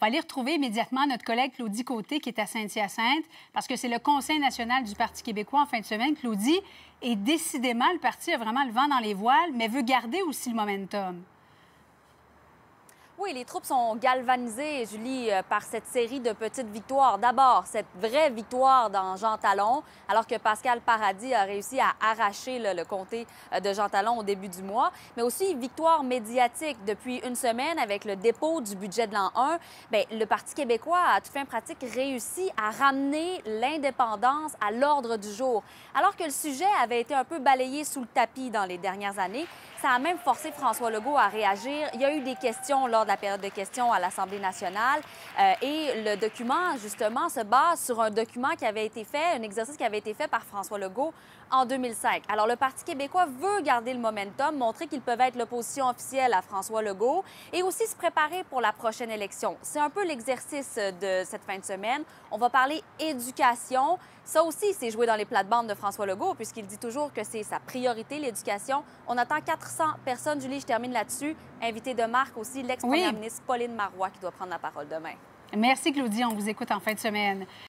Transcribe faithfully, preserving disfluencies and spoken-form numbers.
va aller retrouver immédiatement notre collègue Claudie Côté, qui est à Saint-Hyacinthe, parce que c'est le Conseil national du Parti québécois en fin de semaine. Claudie, et décidément, le parti a vraiment le vent dans les voiles, mais veut garder aussi le momentum. Oui, les troupes sont galvanisées, Julie, par cette série de petites victoires. D'abord, cette vraie victoire dans Jean Talon, alors que Pascal Paradis a réussi à arracher là, le comté de Jean Talon au début du mois. Mais aussi, victoire médiatique depuis une semaine avec le dépôt du budget de l'an un. Bien, le Parti québécois a, à toute fin pratique, réussi à ramener l'indépendance à l'ordre du jour. Alors que le sujet avait été un peu balayé sous le tapis dans les dernières années, ça a même forcé François Legault à réagir. Il y a eu des questions lors de la période de questions à l'Assemblée nationale euh, et le document, justement, se base sur un document qui avait été fait, un exercice qui avait été fait par François Legault en deux mille cinq. Alors, le Parti québécois veut garder le momentum, montrer qu'ils peuvent être l'opposition officielle à François Legault et aussi se préparer pour la prochaine élection. C'est un peu l'exercice de cette fin de semaine. On va parler éducation. Ça aussi, c'est joué dans les plates-bandes de François Legault, puisqu'il dit toujours que c'est sa priorité, l'éducation. On attend quatre cents personnes. Julie, je termine là-dessus. Invité de marque aussi, l'ex-première Oui. ministre Pauline Marois, qui doit prendre la parole demain. Merci, Claudie. On vous écoute en fin de semaine.